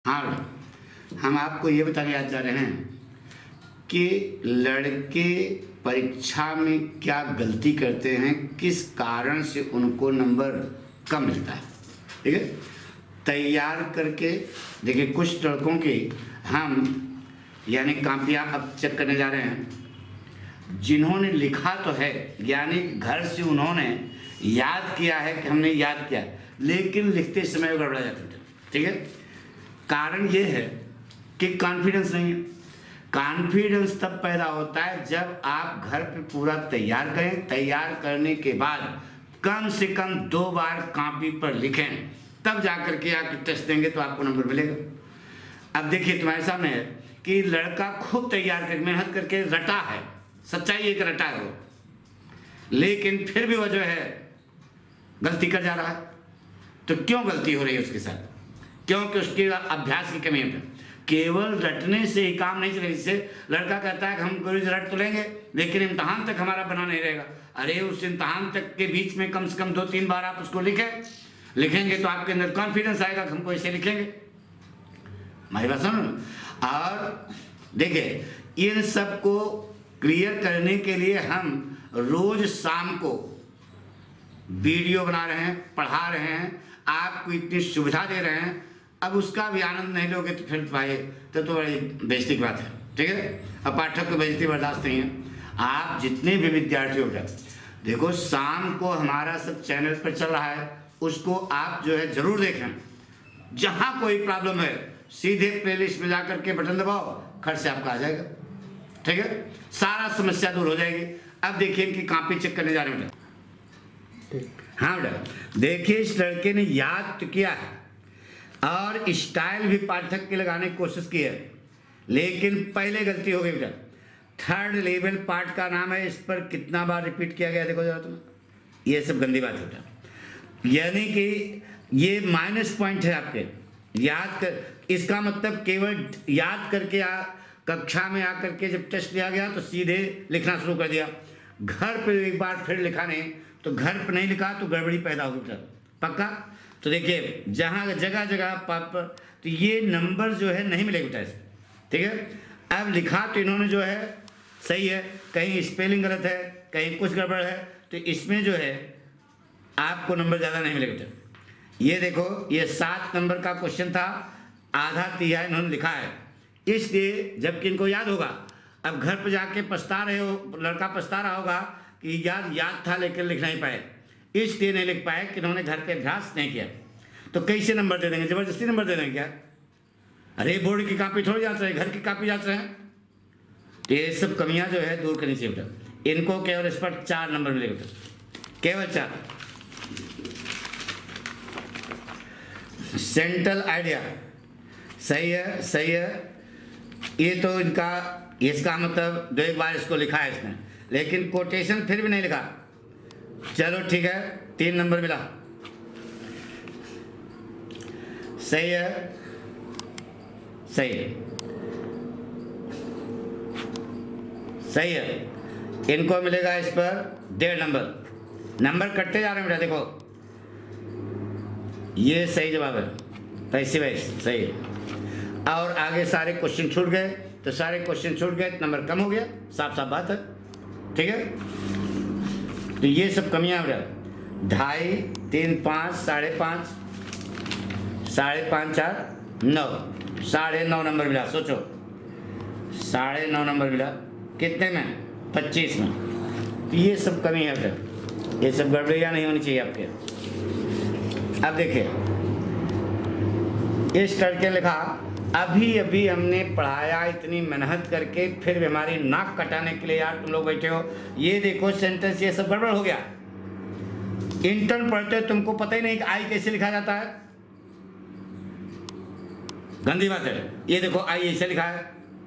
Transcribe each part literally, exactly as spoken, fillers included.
हाँ, हम आपको ये बताने आज जा रहे हैं कि लड़के परीक्षा में क्या गलती करते हैं, किस कारण से उनको नंबर कम मिलता है। ठीक है, तैयार करके देखिए कुछ लड़कों की हम यानी कापियाँ अब चेक करने जा रहे हैं, जिन्होंने लिखा तो है यानी घर से उन्होंने याद किया है कि हमने याद किया, लेकिन लिखते समय गड़बड़ा जाते थे। ठीक है, कारण ये है कि कॉन्फिडेंस नहीं है। कॉन्फिडेंस तब पैदा होता है जब आप घर पे पूरा तैयार करें, तैयार करने के बाद कम से कम दो बार कॉपी पर लिखें, तब जाकर के आप टेस्ट देंगे तो आपको नंबर मिलेगा। अब देखिए तुम्हारे सामने है कि लड़का खूब तैयार करके मेहनत करके रटा है, सच्चाई एक रटा है वो, लेकिन फिर भी वो जो है गलती कर जा रहा है। तो क्यों गलती हो रही है उसके साथ? क्योंकि उसके अभ्यास की कमी है। केवल रटने से ही काम नहीं चलेगा। जिससे लड़का कहता है कि हम गुरुजी रट तो लेंगे लेकिन इम्तहान तक हमारा बना नहीं रहेगा। अरे उस इम्तहान तक के बीच में कम से कम दो तीन बार आप उसको लिखें, लिखेंगे तो आपके अंदर कॉन्फिडेंस आएगा कि हमको ऐसे लिखेंगे। हमारी बात सुनो। और देखिए इन सब को क्लियर करने के लिए हम रोज शाम को वीडियो बना रहे हैं, पढ़ा रहे हैं, आपको इतनी सुविधा दे रहे हैं। अब उसका भी आनंद नहीं लोगे तो फिर भाई तो तो बड़ी बेइज्जती की बात है। ठीक है, अब पाठक को बेइज्जती बर्दाश्त नहीं है। आप जितने भी विद्यार्थी हो गए, देखो शाम को हमारा सब चैनल पर चल रहा है, उसको आप जो है जरूर देखें। जहाँ कोई प्रॉब्लम है सीधे प्लेलिस्ट में जाकर के बटन दबाओ, खर्च से आपका आ जाएगा। ठीक है, सारा समस्या दूर हो जाएगी। अब देखिए इनकी कॉपी चेक करने जा रहे हैं बेटा। हाँ बेटा, देखिए इस लड़के ने याद तो किया है और स्टाइल भी पाठक के लगाने की कोशिश की है, लेकिन पहले गलती हो गई बेटा। थर्ड लेवल पार्ट का नाम है, इस पर कितना बार रिपीट किया गया देखो जरा तुम। ये सब गंदी बात है बेटा, यानी कि ये माइनस पॉइंट है आपके। याद कर, इसका मतलब केवल याद करके आ कक्षा में आकर के जब टेस्ट लिया गया तो सीधे लिखना शुरू कर दिया। घर पे एक बार फिर लिखा नहीं, तो घर पे नहीं लिखा तो गड़बड़ी पैदा होगी बेटा, पक्का। तो देखिए जहाँ जगह जगह पाप तो ये नंबर जो है नहीं मिलेगा बेटा इसे। ठीक है, अब लिखा तो इन्होंने जो है सही है, कहीं स्पेलिंग गलत है, कहीं कुछ गड़बड़ है, तो इसमें जो है आपको नंबर ज़्यादा नहीं मिलेगा बेटा। ये देखो ये सात नंबर का क्वेश्चन था, आधा तिहाई इन्होंने लिखा है, इसलिए जबकि इनको याद होगा। अब घर पर जाके पछता रहे हो, लड़का पछता रहा होगा कि याद याद था लेकिन लिख नहीं पाए, इसलिए नहीं लिख पाए कि इन्होंने घर पे अभ्यास नहीं किया। तो कैसे नंबर दे देंगे? जबरदस्ती नंबर दे देंगे क्या? अरे बोर्ड की कॉपी थोड़ी जाते हैं, घर की कॉपी जाते हैं। तो ये सब कमियां जो है दूर करनी चाहिए बेटा। इनको केवल इस पर चार नंबर मिलेगा बेटा, केवल चार। सेंट्रल आइडिया सही है, सही है। ये तो इनका इसका मतलब दो एक बार इसको लिखा है इसने, लेकिन कोटेशन फिर भी नहीं लिखा। चलो ठीक है, तीन नंबर मिला, सही है, सही है, सही है। इनको मिलेगा इस पर डेढ़ नंबर। नंबर कटते जा रहे हैं बेटा, देखो ये सही जवाब है, पैसे वैसे सही है। और आगे सारे क्वेश्चन छूट गए, तो सारे क्वेश्चन छूट गए, नंबर कम हो गया, साफ साफ बात है। ठीक है, तो ये सब कमियां बेटा। ढाई, तीन, पाँच, साढ़े पाँच, साढ़े पाँच, चार, नौ, साढ़े नौ नंबर मिला। सोचो साढ़े नौ नंबर मिला कितने में? पच्चीस में। तो ये सब कमी है बेटा, ये सब गड़बड़ियाँ नहीं होनी चाहिए आपके। अब देखिए इस लड़के ने लिखा, अभी अभी हमने पढ़ाया इतनी मेहनत करके, फिर भी हमारी नाक कटाने के लिए यार तुम लोग बैठे हो। ये देखो सेंटेंस ये सब गड़बड़ हो गया। इंटर्न पढ़ते हो तुमको पता ही नहीं कि आई कैसे लिखा जाता है, गंदी बात है। ये देखो आई ऐसे लिखा है,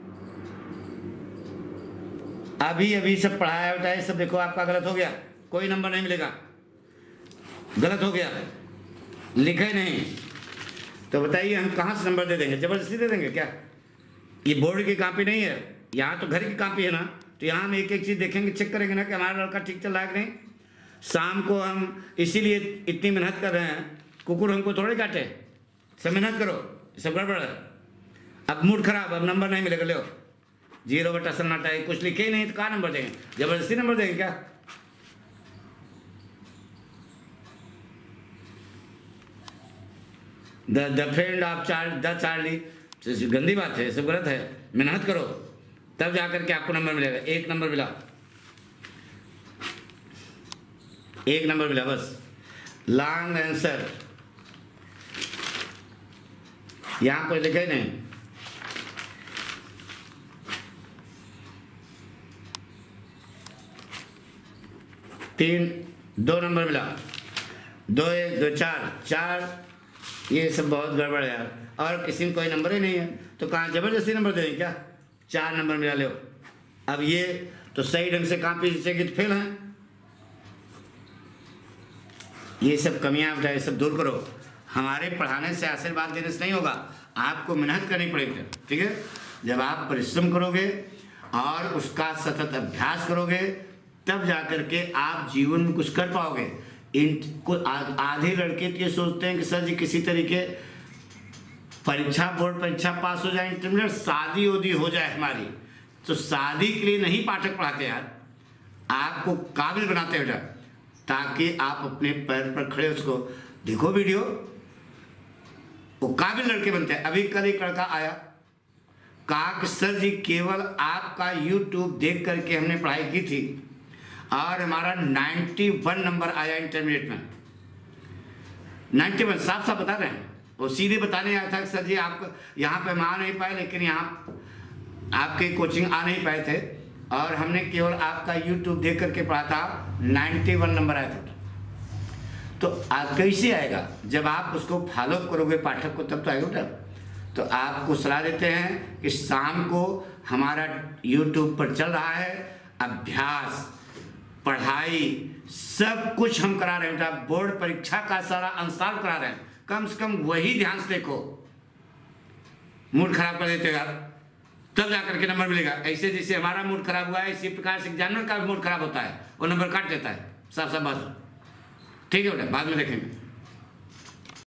अभी अभी सब पढ़ाया होता है, सब देखो आपका गलत हो गया, कोई नंबर नहीं मिलेगा, गलत हो गया, लिखे नहीं। तो बताइए हम कहाँ से नंबर दे देंगे? जबरदस्ती दे देंगे क्या? ये बोर्ड की कॉपी नहीं है, यहाँ तो घर की कॉपी है ना, तो यहाँ हम एक एक चीज़ देखेंगे, चेक करेंगे ना कि हमारा लड़का ठीक चल रहा है कि नहीं। शाम को हम इसीलिए इतनी मेहनत कर रहे हैं, कुकुर हमको थोड़े काटे, सब मेहनत करो। सब गड़बड़ है। अब मूड खराब, अब नंबर नहीं मिलेगा, लो जीरो बटा सन्नाटा है, कुछ लिखे ही नहीं तो कहाँ नंबर देंगे, जबरदस्ती नंबर देंगे क्या? द द फ्रेंड ऑफ चार्ल द चार्ली, गंदी बात है, सब गलत है। मेहनत करो तब जाकर के आपको नंबर मिलेगा। एक नंबर मिला, एक नंबर मिला बस। लॉन्ग आंसर यहां कोई लिखे नहीं, तीन, दो नंबर मिला, दो एक दो चार, चार, ये सब बहुत गड़बड़ है यार। और किसी में कोई नंबर ही नहीं है तो कहाँ जबरदस्ती नंबर दें क्या? चार नंबर मिला लो। अब ये तो सही ढंग से कॉपी लिखेगी तो फेल है। ये सब कमियां ये सब दूर करो। हमारे पढ़ाने से आशीर्वाद देने से नहीं होगा, आपको मेहनत करनी पड़ेगी, ठीक है। जब आप परिश्रम करोगे और उसका सतत अभ्यास करोगे तब जाकर के आप जीवन में कुछ कर पाओगे। इन को आधे लड़के तो ये सोचते हैं कि सर जी किसी तरीके परीक्षा, बोर्ड परीक्षा पास हो जाए, इंटरमीडिएट, शादी उदी हो जाए हमारी, तो शादी के लिए नहीं पाठक पढ़ाते यार, आपको काबिल बनाते बेटा, ताकि आप अपने पैर पर खड़े। उसको देखो वीडियो, वो काबिल लड़के बनते हैं। अभी कल एक लड़का आया, कहा कि सर जी केवल आपका यूट्यूब देख करके हमने पढ़ाई की थी और हमारा इक्यानवे नंबर आया इंटरमीडिएट में। इक्यानवे साफ साफ बता रहे हैं। वो सीधे बताने आया था कि सर जी आप यहाँ पे हम आ नहीं पाए, लेकिन यहाँ आपके कोचिंग आ नहीं पाए थे और हमने केवल आपका यूट्यूब देख करके पढ़ा था, इक्यानवे नंबर आया था। तो आप कैसे आएगा? जब आप उसको फॉलो करोगे पाठक को तब तो आएगा बेटा। तो आपको सलाह देते हैं कि शाम को हमारा यूट्यूब पर चल रहा है अभ्यास, पढ़ाई, सब कुछ हम करा रहे हैं बेटा। बोर्ड परीक्षा का सारा अंसार करा रहे हैं, कम से कम वही ध्यान से देखो। मूड खराब कर देते हो यार, तब जाकर के नंबर मिलेगा। ऐसे जैसे हमारा मूड खराब हुआ है, इसी प्रकार से जानवर का भी मूड खराब होता है, वो नंबर काट देता है। साफ साफ बात, ठीक है बेटा, बाद में देखेंगे।